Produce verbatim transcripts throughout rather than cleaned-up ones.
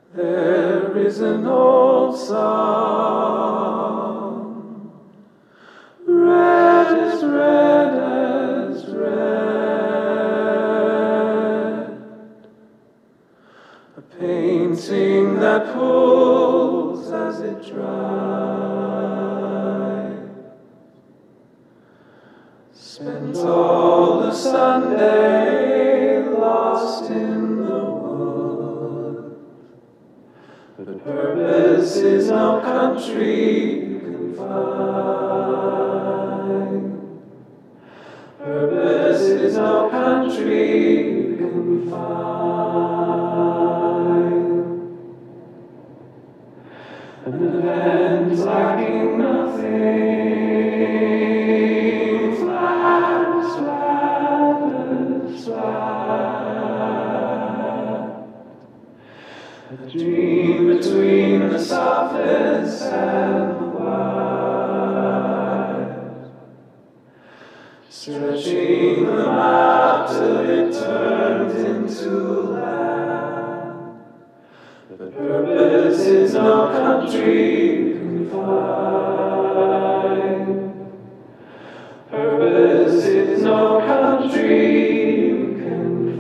There is an old song, red as red as red, a painting that pulls as it dries. Spent all the Sunday lost in the wood. The purpose is no country you can find. Purpose is no country you can find. An event lacking nothing, flat, flat, flat. A dream between the softness and the wide, stretching them out till it turns into land. The purpose is no country you can find. Purpose is no country you can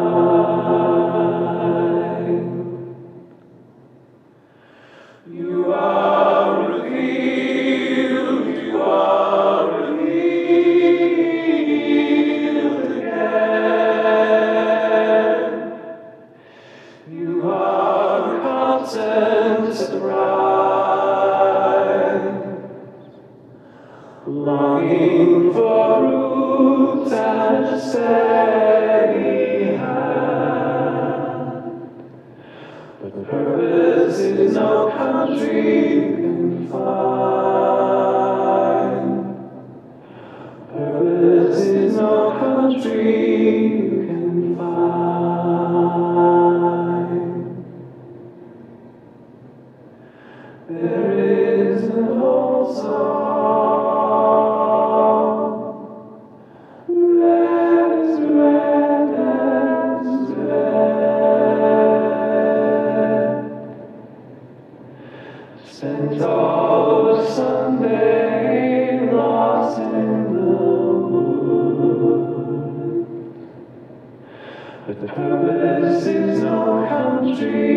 find. You are revealed, you are revealed again. You are the content of the bride, longing for roots and a steady hand. But purpose is no country you can find. Purpose is no country you can find. There is an old song, red as red as red. Spent all the Sunday lost in the wood. But the purpose is no country